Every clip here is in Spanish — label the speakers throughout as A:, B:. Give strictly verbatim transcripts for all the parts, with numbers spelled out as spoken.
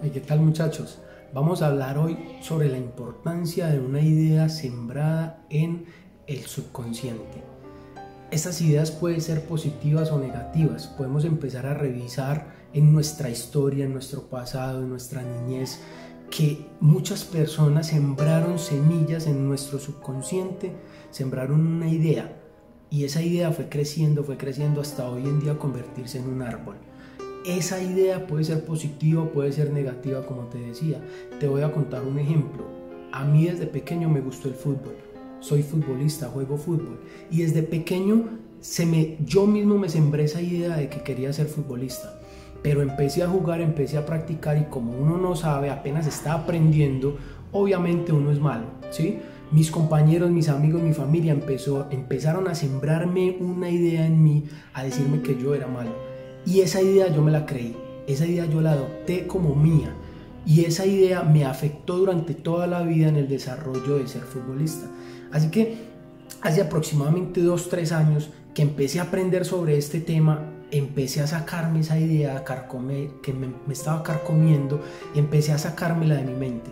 A: ¿Y qué tal, muchachos? Vamos a hablar hoy sobre la importancia de una idea sembrada en el subconsciente. Estas ideas pueden ser positivas o negativas. Podemos empezar a revisar en nuestra historia, en nuestro pasado, en nuestra niñez, que muchas personas sembraron semillas en nuestro subconsciente, sembraron una idea y esa idea fue creciendo, fue creciendo hasta hoy en día convertirse en un árbol. Esa idea puede ser positiva o puede ser negativa, como te decía. Te voy a contar un ejemplo. A mí desde pequeño me gustó el fútbol. Soy futbolista, juego fútbol. Y desde pequeño se me, yo mismo me sembré esa idea de que quería ser futbolista. Pero empecé a jugar, empecé a practicar y como uno no sabe, apenas está aprendiendo, obviamente uno es malo, ¿sí? Mis compañeros, mis amigos, mi familia empezó, empezaron a sembrarme una idea en mí, a decirme que yo era malo. Y esa idea yo me la creí, esa idea yo la adopté como mía y esa idea me afectó durante toda la vida en el desarrollo de ser futbolista. Así que hace aproximadamente dos, tres años que empecé a aprender sobre este tema, empecé a sacarme esa idea carcome, que me, me estaba carcomiendo y empecé a sacármela de mi mente.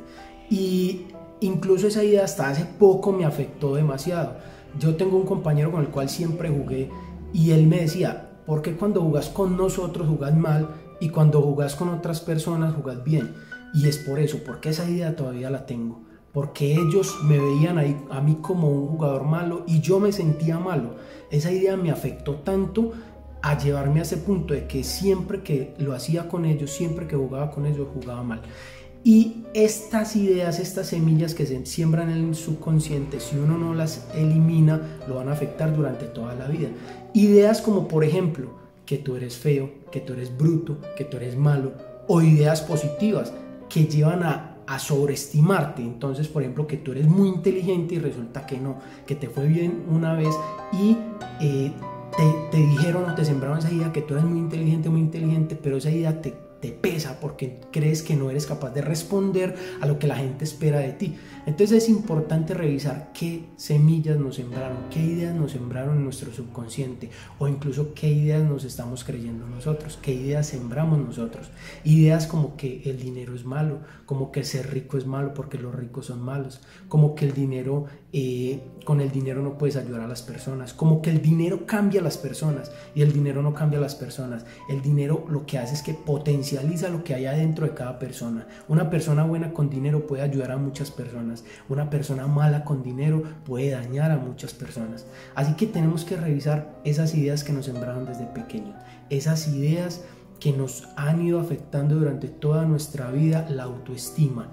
A: Y incluso esa idea hasta hace poco me afectó demasiado. Yo tengo un compañero con el cual siempre jugué y él me decía: ¿por qué cuando jugás con nosotros jugás mal y cuando jugás con otras personas jugás bien? Y es por eso, porque esa idea todavía la tengo. Porque ellos me veían ahí, a mí como un jugador malo y yo me sentía malo. Esa idea me afectó tanto a llevarme a ese punto de que siempre que lo hacía con ellos, siempre que jugaba con ellos, jugaba mal. Y estas ideas, estas semillas que se siembran en el subconsciente, si uno no las elimina, lo van a afectar durante toda la vida. Ideas como, por ejemplo, que tú eres feo, que tú eres bruto, que tú eres malo, o ideas positivas que llevan a, a sobreestimarte. Entonces, por ejemplo, que tú eres muy inteligente y resulta que no, que te fue bien una vez y eh, te, te dijeron o te sembraron esa idea que tú eres muy inteligente, muy inteligente, pero esa idea te te pesa porque crees que no eres capaz de responder a lo que la gente espera de ti. Entonces es importante revisar qué semillas nos sembraron, qué ideas nos sembraron en nuestro subconsciente o incluso qué ideas nos estamos creyendo nosotros, qué ideas sembramos nosotros. Ideas como que el dinero es malo, como que ser rico es malo porque los ricos son malos, como que el dinero, eh, con el dinero no puedes ayudar a las personas, como que el dinero cambia a las personas y el dinero no cambia a las personas. El dinero lo que hace es que potencia lo que hay adentro de cada persona. Una persona buena con dinero puede ayudar a muchas personas. Una persona mala con dinero puede dañar a muchas personas. Así que tenemos que revisar esas ideas que nos sembraron desde pequeños. Esas ideas que nos han ido afectando durante toda nuestra vida, la autoestima.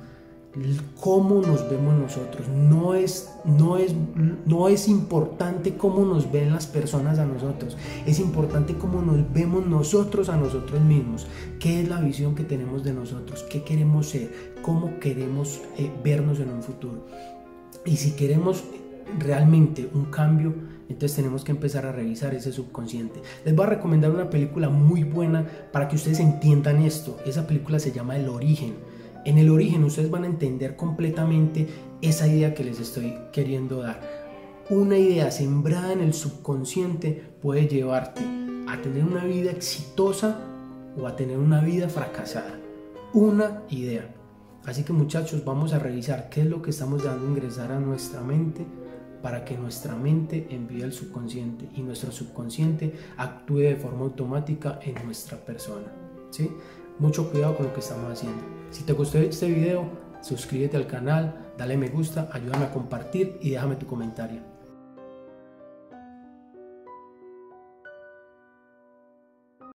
A: Cómo nos vemos nosotros. No es, no es, no es importante cómo nos ven las personas a nosotros. Es importante cómo nos vemos nosotros a nosotros mismos. ¿Qué es la visión que tenemos de nosotros? ¿Qué queremos ser? ¿Cómo queremos eh, vernos en un futuro? Y si queremos realmente un cambio, entonces tenemos que empezar a revisar ese subconsciente. Les voy a recomendar una película muy buena para que ustedes entiendan esto. Esa película se llama El Origen. En El Origen ustedes van a entender completamente esa idea que les estoy queriendo dar. Una idea sembrada en el subconsciente puede llevarte a tener una vida exitosa o a tener una vida fracasada. Una idea. Así que, muchachos, vamos a revisar qué es lo que estamos dando a ingresar a nuestra mente para que nuestra mente envíe al subconsciente y nuestro subconsciente actúe de forma automática en nuestra persona, ¿sí? Mucho cuidado con lo que estamos haciendo. Si te gustó este video, suscríbete al canal, dale me gusta, ayúdame a compartir y déjame tu comentario.